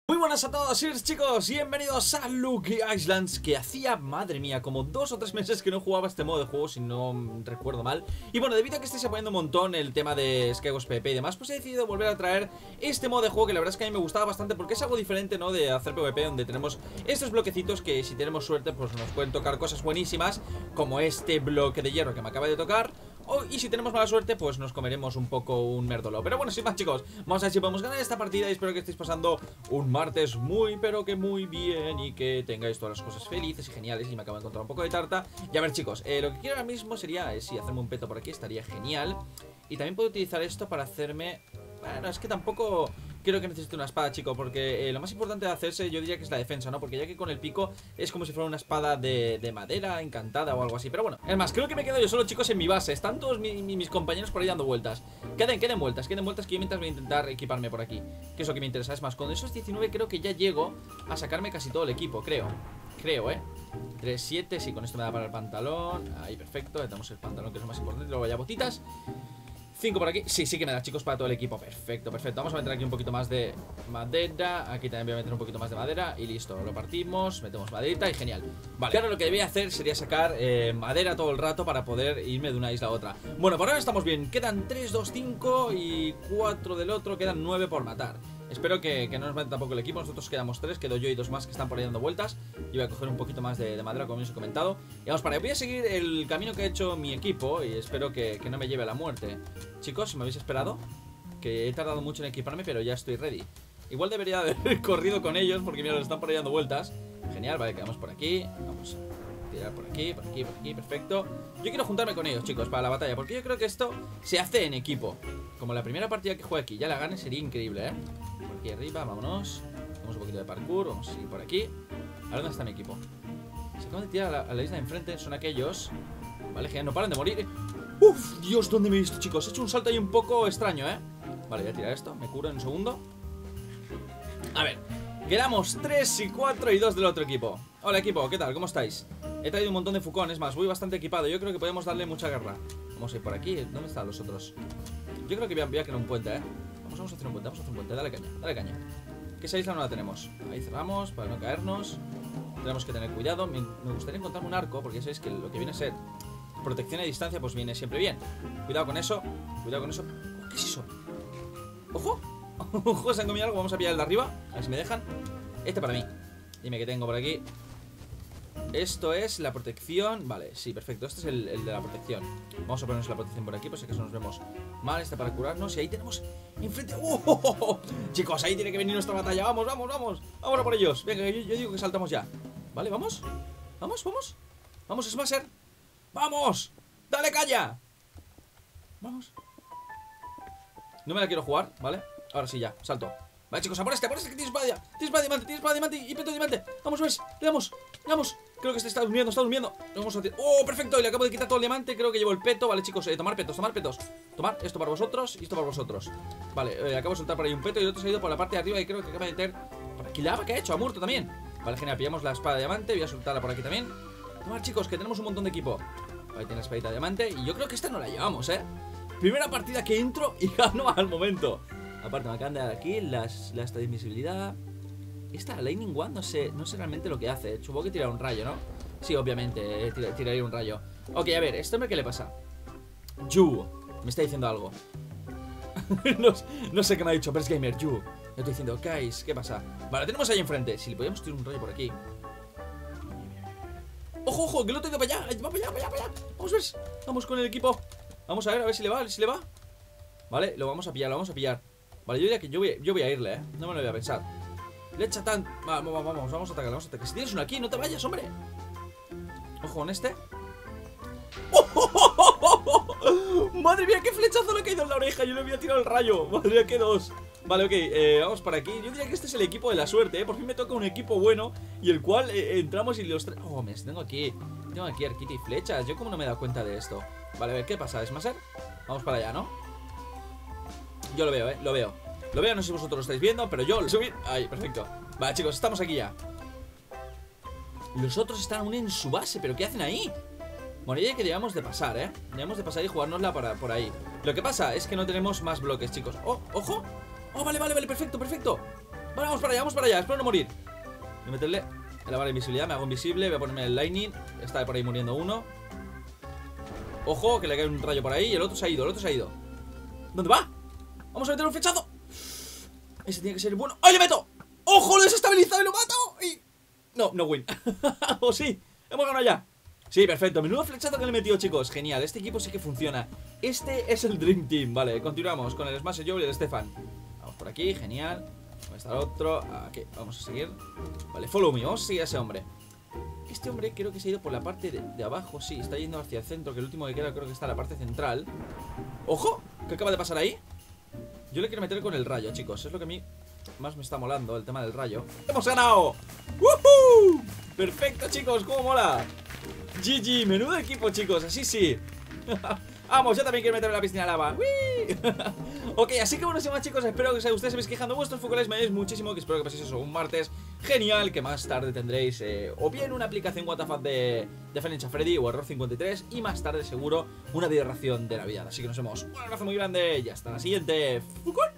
Muy buenas a todos, chicos, bienvenidos a Lucky Islands. Que hacía, madre mía, como 2 o 3 meses que no jugaba este modo de juego, si no recuerdo mal. Y bueno, debido a que estáis apoyando un montón el tema de Skywars PvP y demás, pues he decidido volver a traer este modo de juego, que la verdad es que a mí me gustaba bastante, porque es algo diferente, ¿no? De hacer PvP, donde tenemos estos bloquecitos que, si tenemos suerte, pues nos pueden tocar cosas buenísimas, como este bloque de hierro que me acaba de tocar. Y si tenemos mala suerte, pues nos comeremos un poco un merdolo. Pero bueno, sin más, chicos, vamos a ver si podemos ganar esta partida. Y espero que estéis pasando un martes muy, pero que muy bien, y que tengáis todas las cosas felices y geniales. Y me acabo de encontrar un poco de tarta. Y a ver, chicos, lo que quiero ahora mismo sería, sí, hacerme un peto por aquí, estaría genial. Y también puedo utilizar esto para hacerme... Bueno, es que tampoco... Creo que necesito una espada, chico, porque lo más importante de hacerse, yo diría que es la defensa, ¿no? Porque ya que con el pico es como si fuera una espada de madera encantada o algo así. Pero bueno, es más, creo que me quedo yo solo, chicos, en mi base. Están todos mis compañeros por ahí dando vueltas. Queden vueltas, que yo mientras voy a intentar equiparme por aquí, que es lo que me interesa. Es más, con esos 19 creo que ya llego a sacarme casi todo el equipo, creo, 3-7, sí, con esto me da para el pantalón. Ahí, perfecto, le damos el pantalón, que es lo más importante. Luego ya botitas. 5 por aquí, sí que me da, chicos, para todo el equipo. Perfecto, vamos a meter aquí un poquito más de madera. Aquí también voy a meter un poquito más de madera. Y listo, lo partimos, metemos maderita y genial. Vale, ahora lo que debía hacer sería sacar madera todo el rato para poder irme de una isla a otra. Bueno, por ahora estamos bien, quedan 3, 2, 5 y 4 del otro. Quedan 9 por matar. Espero que no nos mate tampoco el equipo. Nosotros quedamos 3, quedo yo y 2 más que están por ahí dando vueltas. Y voy a coger un poquito más de madera, como os he comentado. Y vamos para allá. Voy a seguir el camino que ha hecho mi equipo, y espero que no me lleve a la muerte. Chicos, me habéis esperado, que he tardado mucho en equiparme, pero ya estoy ready. Igual debería haber corrido con ellos, porque mira, los están por ahí dando vueltas. Genial, vale, quedamos por aquí. Vamos a tirar por aquí, perfecto. Yo quiero juntarme con ellos, chicos, para la batalla, porque yo creo que esto se hace en equipo. Como la primera partida que juegue aquí ya la gane, sería increíble, ¿eh? Por aquí arriba, vámonos. Hacemos un poquito de parkour, vamos a seguir por aquí. A ver dónde está mi equipo. Se acaban de tirar a la isla de enfrente, son aquellos. Vale, genial, no paran de morir. Uf, Dios, ¿dónde me he visto, chicos? He hecho un salto ahí un poco extraño, ¿eh? Vale, voy a tirar esto, me curo en un segundo. A ver, quedamos 3 y 4 y 2 del otro equipo. Hola, equipo, ¿qué tal? ¿Cómo estáis? He traído un montón de fucón, es más, voy bastante equipado. Yo creo que podemos darle mucha guerra. Vamos a ir por aquí, ¿dónde están los otros? Yo creo que voy a crear un puente, ¿eh? Vamos a hacer un puente, dale caña. Que esa isla no la tenemos. Ahí cerramos, para no caernos. Tenemos que tener cuidado. Me gustaría encontrarme un arco, porque ya sabéis que lo que viene a ser protección a distancia, pues viene siempre bien. Cuidado con eso. ¿Qué es eso? ¡Ojo! ¡Ojo! Se han comido algo. Vamos a pillar el de arriba, a ver si me dejan. Este para mí. Dime que tengo por aquí. Esto es la protección. Vale, sí, perfecto, este es el de la protección. Vamos a ponernos la protección por aquí, pues si acaso nos vemos mal. Este para curarnos, y ahí tenemos enfrente. ¡Oh! Chicos, ahí tiene que venir nuestra batalla. Vamos a por ellos. Venga, yo digo que saltamos ya. Vale, vamos, Smasher. ¡Vamos! ¡Dale caña! Vamos. No me la quiero jugar, ¿vale? Ahora sí ya, salto. Vale, chicos, a por este que tiene espada diamante y peto diamante. Vamos, ¿ves? Le damos. Creo que está durmiendo. Vamos a tirar. ¡Oh, perfecto! Y le acabo de quitar todo el diamante. Creo que llevo el peto. Vale, chicos, tomar petos. Tomar esto para vosotros y esto para vosotros. Vale, acabo de soltar por ahí un peto, y el otro se ha ido por la parte de arriba, y creo que acaba de meter por aquí lava que ha hecho. Ha muerto también. Vale, genial, pillamos la espada de diamante. Voy a soltarla por aquí también. Tomar, chicos, que tenemos un montón de equipo. Ahí tiene la espadita de diamante. Y yo creo que esta no la llevamos, ¿eh? Primera partida que entro y gano al momento. Aparte me acaban de dar aquí la esta de invisibilidad. Esta Lightning Wand no sé realmente lo que hace. Supongo que tira un rayo, ¿no? Sí, obviamente, tiraría un rayo. Ok, a ver, ¿este hombre qué le pasa? Yu, me está diciendo algo. no sé qué me ha dicho, pero es Gamer, Yu. Le estoy diciendo, guys, ¿qué pasa? Vale, tenemos ahí enfrente. Si le podíamos tirar un rayo por aquí. ¡Ojo, que lo tengo para allá! ¡Va para allá! Vamos con el equipo. Vamos a ver si le va, Vale, lo vamos a pillar. Vale, yo diría que yo voy a irle, no me lo voy a pensar. Le echa tan... Vamos a atacar. Si tienes uno aquí, no te vayas, hombre. Ojo con este. ¡Oh! ¡Madre mía, qué flechazo le ha caído en la oreja! Yo le había tirado el rayo. Madre mía, qué dos. Vale, ok, vamos para aquí. Yo diría que este es el equipo de la suerte, Por fin me toca un equipo bueno, y el cual entramos y los tres... Oh, tengo aquí arquita y flechas. Yo como no me he dado cuenta de esto. Vale, a ver, ¿qué pasa? ¿Smasher? Vamos para allá, ¿no? Yo lo veo, lo veo, no sé si vosotros lo estáis viendo, pero yo lo subí. Ahí, perfecto. Vale, chicos, estamos aquí ya. Los otros están aún en su base, ¿pero qué hacen ahí? Bueno, ya que debemos de pasar, Debemos de pasar y jugárnosla por ahí. Lo que pasa es que no tenemos más bloques, chicos. ¡Oh, ojo! ¡Oh, vale, perfecto! Vale, vamos para allá, espero no morir. Voy a meterle en la barra de invisibilidad, me hago invisible. Voy a ponerme el lightning, está por ahí muriendo uno. Ojo, que le cae un rayo por ahí. Y el otro se ha ido, ¿Dónde va? Vamos a meter un flechazo. Ese tiene que ser el bueno. ¡Ay, le meto! ¡Ojo, lo he desestabilizado y lo mato! Y... No win. O sí, hemos ganado ya. Sí, perfecto, menudo flechazo que le he metido, chicos. Genial, este equipo sí que funciona. Este es el Dream Team, vale. Continuamos con el Smash Joe y el Stefan. Vamos por aquí, genial. ¿Dónde está el otro? Aquí, vamos a seguir. Vale, follow me, vamos a seguir a ese hombre. Este hombre creo que se ha ido por la parte de abajo. Sí, está yendo hacia el centro, que el último que queda creo que está en la parte central. ¡Ojo! ¿Qué acaba de pasar ahí? Yo le quiero meter con el rayo, chicos. Es lo que a mí más me está molando, el tema del rayo. ¡Hemos ganado! ¡Woohoo! Perfecto, chicos, cómo mola. GG, menudo equipo, chicos, así sí. Vamos, yo también quiero meterme en la piscina de lava. Ok, así que bueno, sin más, chicos, espero que ustedes se veis quejando vuestros focales, me ayudéis muchísimo. Que espero que paséis eso un martes genial. Que más tarde tendréis o bien una aplicación WTF de Five Nights at Freddy o Error 53. Y más tarde seguro una videoreacción de Navidad. Así que nos vemos, un abrazo muy grande y hasta la siguiente.